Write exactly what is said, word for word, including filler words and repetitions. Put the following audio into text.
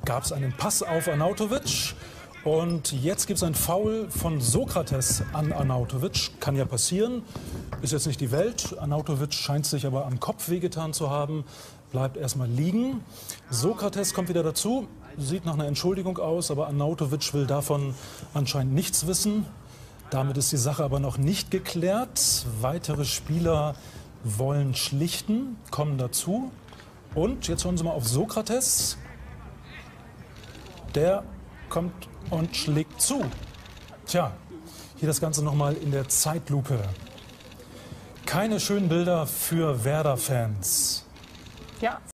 gab es einen Pass auf Arnautovic. Und jetzt gibt es ein Foul von Sokrates an Arnautovic. Kann ja passieren, ist jetzt nicht die Welt. Arnautovic scheint sich aber am Kopf wehgetan zu haben, bleibt erstmal liegen. Sokrates kommt wieder dazu, sieht nach einer Entschuldigung aus, aber Arnautovic will davon anscheinend nichts wissen. Damit ist die Sache aber noch nicht geklärt. Weitere Spieler wollen schlichten, kommen dazu. Und jetzt schauen Sie mal auf Sokrates. Der kommt und schlägt zu. Tja, hier das Ganze nochmal in der Zeitlupe. Keine schönen Bilder für Werder-Fans. Ja.